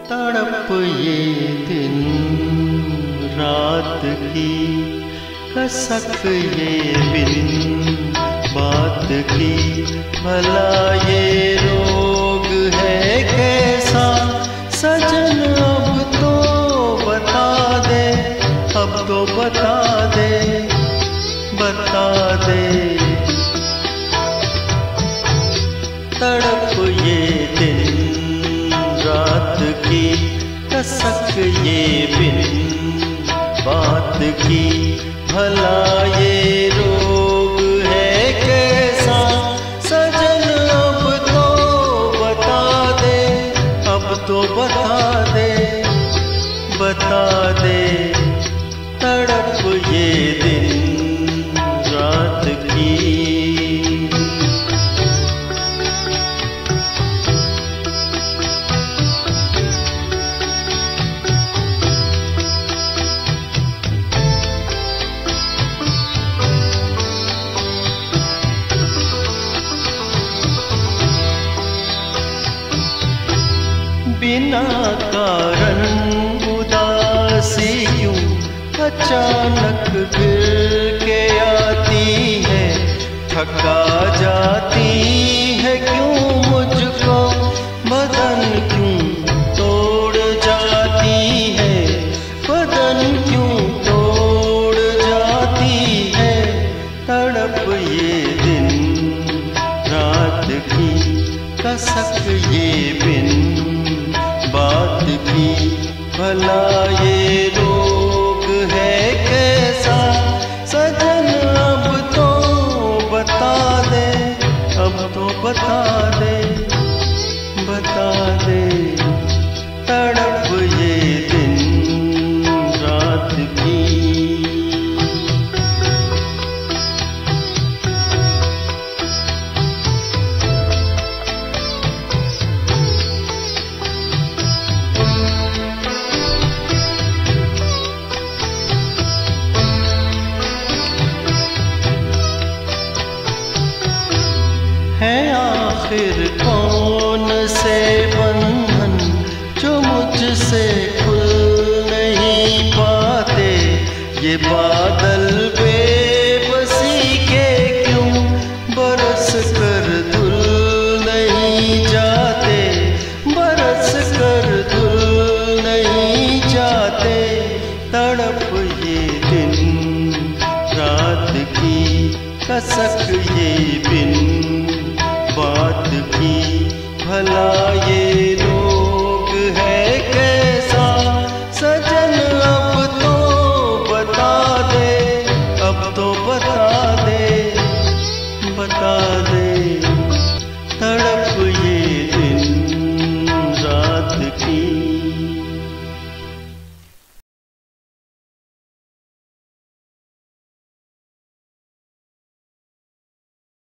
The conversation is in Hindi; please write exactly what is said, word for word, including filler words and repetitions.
तड़प ये दिन रात की, कसक ये बिन बात की। भला ये रोग है कैसा सजन, अब तो बता दे, अब तो बता दे, बता दे। तड़प ये दिन रात की, कसक ये बिन बात की। भला ये रोग है कैसा सजन, अब तो बता दे, अब तो बता दे, बता दे। तड़प ये दिन रात की। बिना कारण उदासी क्यों अचानक गिर के आती है, थका जाती है क्यों मुझको बदन, क्यों तोड़ जाती है बदन, क्यों तोड़ जाती है। तड़प ये दिन रात की, कसक ये बिन बात की। भला ये रोग है कैसा सजन, अब तो बता दे, अब तो बता दे, बता दे। तड़प ये दिन रात की। है आखिर कौन से बंधन जो मुझसे खुल नहीं पाते, ये बादल बेबसी के क्यों बरस कर धुल नहीं जाते, बरस कर धुल नहीं जाते। तड़प ये दिन रात की, कसक ये बिन बात की। भला ये रोग है कैसा सजन, अब तो बता दे, अब तो बता दे, बता दे। तड़प ये दिन रात की।